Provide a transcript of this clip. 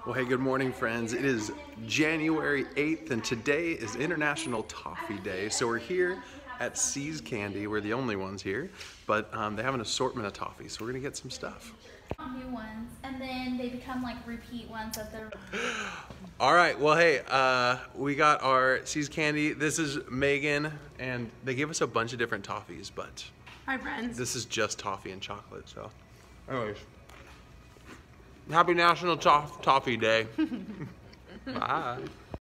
Well, hey, good morning, friends. It is January 8th, and today is International Toffee Day. So we're here at See's Candy. We're the only ones here, but they have an assortment of toffee, so we're gonna get some stuff. New ones, and then they become like repeat ones of the. All right, well, hey, we got our See's Candy. This is Megan, and they gave us a bunch of different toffees, but Hi, friends. this is just toffee and chocolate, so. Anyways, happy National Toffee Day. Bye.